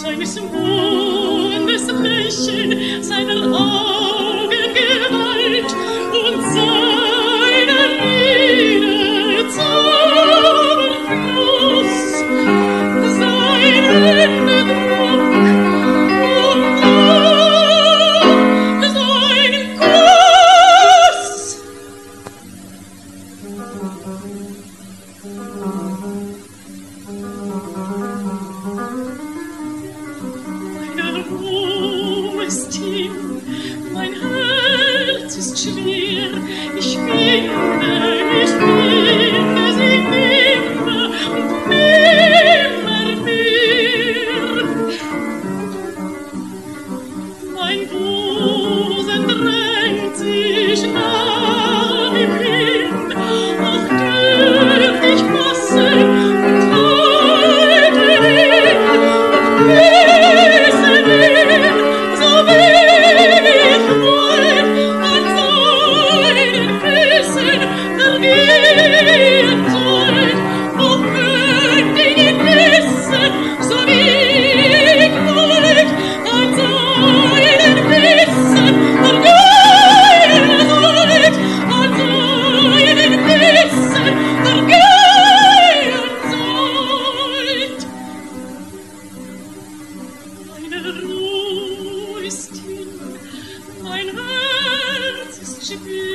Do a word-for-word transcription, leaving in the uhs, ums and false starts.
seines Mundes Lächeln, seiner Augen Gewalt und seiner Liebe Zauberfluss, sein Händedruck und dann sein Kuss. Meine Ruhe ist hin, mein Herz ist schwer, ich finde, ich finde sie nimmer und nimmer mehr. Mein Busen drängt sich nach ihm hin, ach dürft ich fassen und halte ihn und küsse ihn, so will ich wohl an seinen Küssen vergehen sollen. Doch könnt ich ihn küssen, so will ich wohl an seinen Küssen vergehen sollen, an seinen Küssen vergehen sollen. Meine Ruhe ist hin, mein Herz ist schwer.